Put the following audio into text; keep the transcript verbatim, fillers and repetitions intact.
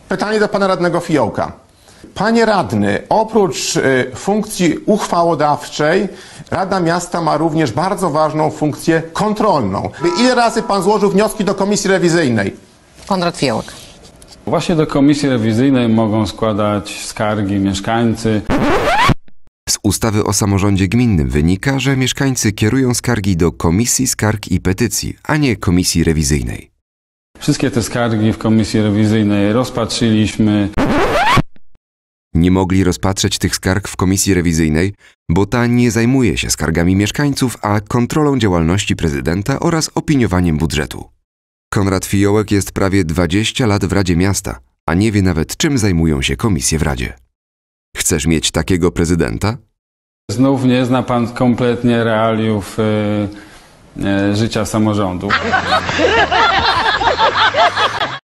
Pytanie do pana radnego Fiołka. Panie radny, oprócz y, funkcji uchwałodawczej, Rada Miasta ma również bardzo ważną funkcję kontrolną. Ile razy pan złożył wnioski do komisji rewizyjnej? Konrad Fiołek. Właśnie do komisji rewizyjnej mogą składać skargi mieszkańcy. Z ustawy o samorządzie gminnym wynika, że mieszkańcy kierują skargi do Komisji Skarg i Petycji, a nie Komisji Rewizyjnej. Wszystkie te skargi w komisji rewizyjnej rozpatrzyliśmy. Nie mogli rozpatrzeć tych skarg w Komisji Rewizyjnej, bo ta nie zajmuje się skargami mieszkańców, a kontrolą działalności prezydenta oraz opiniowaniem budżetu. Konrad Fiołek jest prawie dwadzieścia lat w Radzie Miasta, a nie wie nawet, czym zajmują się komisje w Radzie. Chcesz mieć takiego prezydenta? Znów nie zna pan kompletnie realiów y, y, życia samorządu.